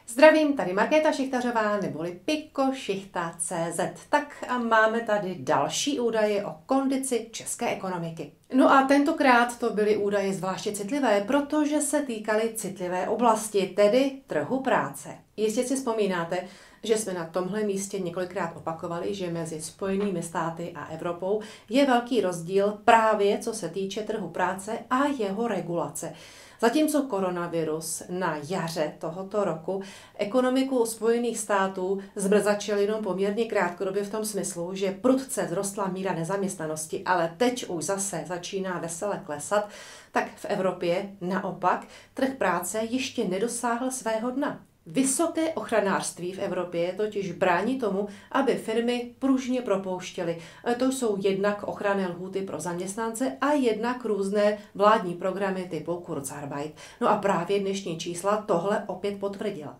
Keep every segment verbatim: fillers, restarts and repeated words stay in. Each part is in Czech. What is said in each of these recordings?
Zdravím, tady Markéta Šichtařová neboli Piko Šichta tečka cé zet. Tak a máme tady další údaje o kondici české ekonomiky. No a tentokrát to byly údaje zvláště citlivé, protože se týkaly citlivé oblasti, tedy trhu práce. Jistě si vzpomínáte, že jsme na tomhle místě několikrát opakovali, že mezi Spojenými státy a Evropou je velký rozdíl právě co se týče trhu práce a jeho regulace. Zatímco koronavirus na jaře tohoto roku ekonomiku Spojených států zbrzačil jenom poměrně krátkodobě v tom smyslu, že prudce vzrostla míra nezaměstnanosti, ale teď už zase začíná vesele klesat, tak v Evropě naopak trh práce ještě nedosáhl svého dna. Vysoké ochranářství v Evropě totiž brání tomu, aby firmy pružně propouštěly. To jsou jednak ochranné lhůty pro zaměstnance a jednak různé vládní programy typu Kurzarbeit. No a právě dnešní čísla tohle opět potvrdila.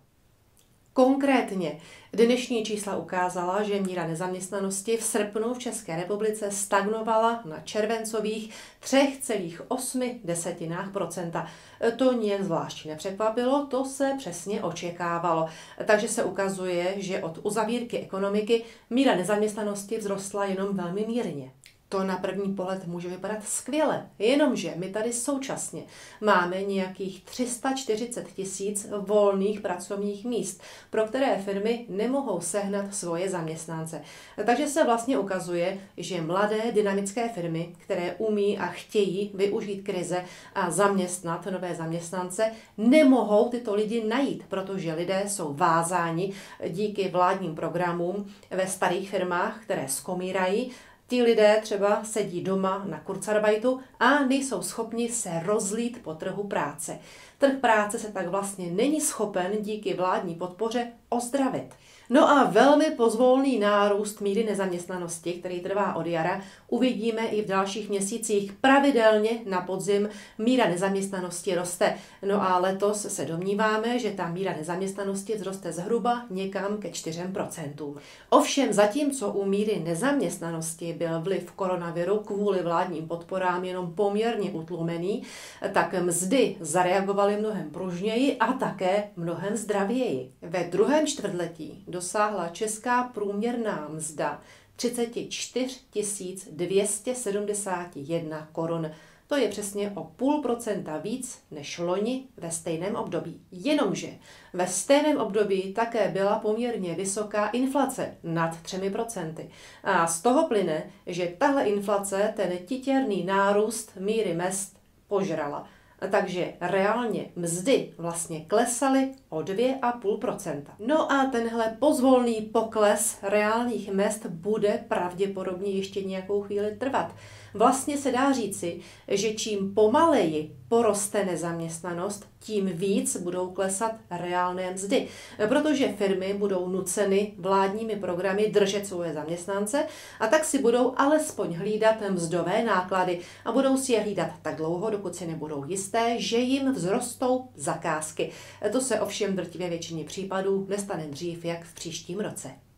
Konkrétně dnešní čísla ukázala, že míra nezaměstnanosti v srpnu v České republice stagnovala na červencových tři celá osm procenta. To nijak zvlášť nepřekvapilo, to se přesně očekávalo. Takže se ukazuje, že od uzavírky ekonomiky míra nezaměstnanosti vzrostla jenom velmi mírně. To na první pohled může vypadat skvěle, jenomže my tady současně máme nějakých tři sta čtyřicet tisíc volných pracovních míst, pro které firmy nemohou sehnat svoje zaměstnance. Takže se vlastně ukazuje, že mladé dynamické firmy, které umí a chtějí využít krize a zaměstnat nové zaměstnance, nemohou tyto lidi najít, protože lidé jsou vázáni díky vládním programům ve starých firmách, které skomírají. Ti lidé třeba sedí doma na Kurzarbeitu a nejsou schopni se rozlít po trhu práce. Trh práce se tak vlastně není schopen díky vládní podpoře ozdravit. No a velmi pozvolný nárůst míry nezaměstnanosti, který trvá od jara, uvidíme i v dalších měsících. Pravidelně na podzim míra nezaměstnanosti roste. No a letos se domníváme, že ta míra nezaměstnanosti vzroste zhruba někam ke čtyřem procentům. Ovšem zatímco u míry nezaměstnanosti byl vliv koronaviru kvůli vládním podporám jenom poměrně utlumený, tak mzdy zareagovaly mnohem pružněji a také mnohem zdravěji. Ve druhém čtvrtletí dosáhla česká průměrná mzda třicet čtyři tisíc dvě stě sedmdesát jedna korun. To je přesně o půl procenta víc než loni ve stejném období. Jenomže ve stejném období také byla poměrně vysoká inflace nad třemi procenty. A z toho plyne, že tahle inflace ten titěrný nárůst míry mezd požrala. Takže reálně mzdy vlastně klesaly o dvě celá pět procenta. No a tenhle pozvolný pokles reálných mezd bude pravděpodobně ještě nějakou chvíli trvat. Vlastně se dá říci, že čím pomaleji poroste nezaměstnanost, tím víc budou klesat reálné mzdy, protože firmy budou nuceny vládními programy držet svoje zaměstnance a tak si budou alespoň hlídat mzdové náklady a budou si je hlídat tak dlouho, dokud si nebudou jisté, že jim vzrostou zakázky. To se ovšem v drtivé většině případů nestane dřív jak v příštím roce.